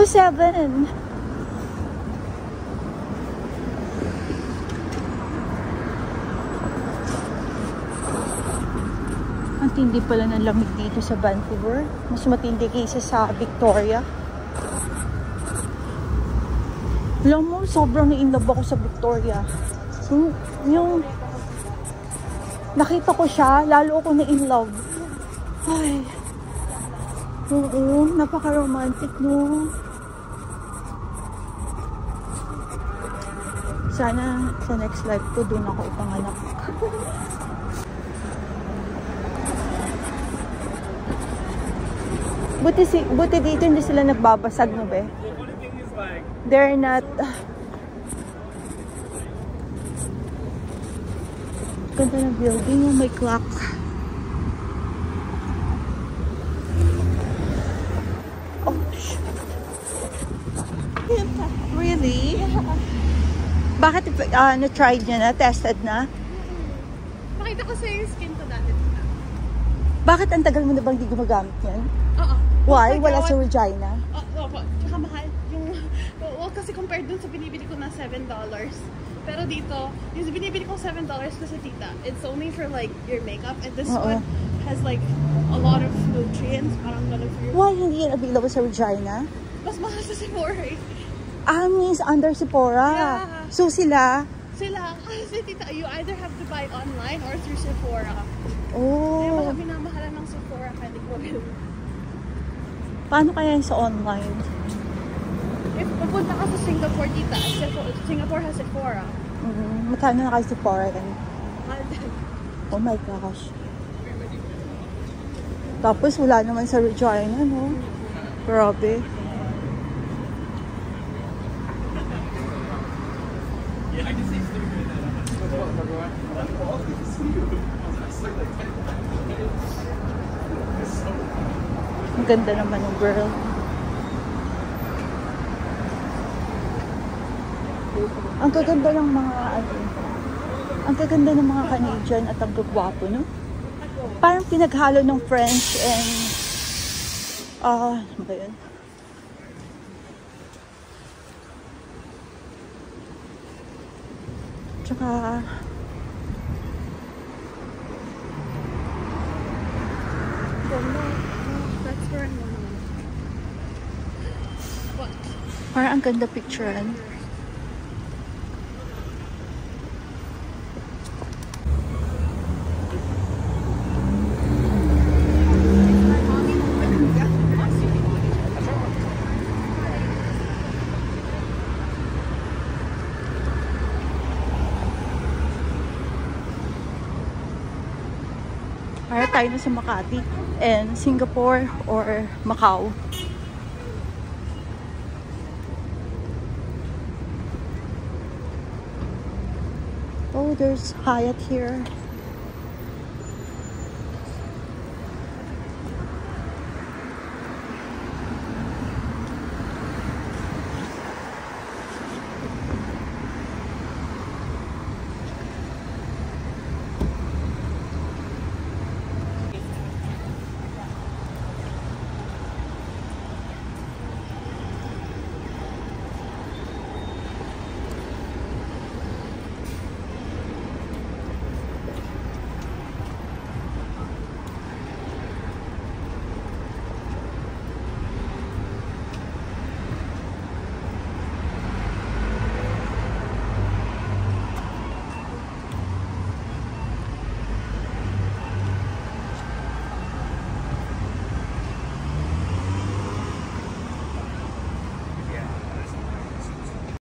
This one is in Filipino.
7. Ang tindi pala ng lamig dito sa Vancouver. Mas matindi kaysa sa Victoria. Alam mo, sobrang na-inlove ako sa Victoria. Yung nakita ko siya, lalo ako na-inlove. Ay, oo, napaka-romantic, no? Sana sa next life ko, doon ako ipanganak. Buti dito hindi sila nagbabasag, no be? They're not... Ganda ng building, oh, may clock. Oh, really? Bakit na-tried nyo na? Tested na? Makita ko sa yung skin ko dati. Bakit ang tagal mo na bang di gumagamit yan? Oo. Why? Wala sa Regina? Oo, tsaka mahal. Well, kasi compared dun sa binibili ko na $7. Pero dito, yung binibili ko $7 kasi tita, it's only for like your makeup. And this one has like a lot of nutrients. Parang ganun for your... Why hindi yan available sa Regina? Mas mahal sa Sephora eh. Ah, means under Sephora. Yeah. So sila? Kasi tita, you either have to buy online or through Sephora. Oh. Kaya minamahalan ng Sephora kaya di ko rin. Paano kaya sa online? If pupunta ka sa Singapore, tita, Singapore has Sephora. Magkano na kayo sa Sephora yan? Oh my gosh. Tapos wala naman sa Regina, no? Grabe. Ang ganda naman ng girl. Ang gaganda ng mga ang gaganda ng mga Canadian at ang gagwapo, no? Parang pinaghalo ng French and ano ba yun? Tsaka That's where I'm going. What? parang ang ganda picturean. Para tayo na sa Makati and Singapore or Macau. Oh, there's Hyatt here.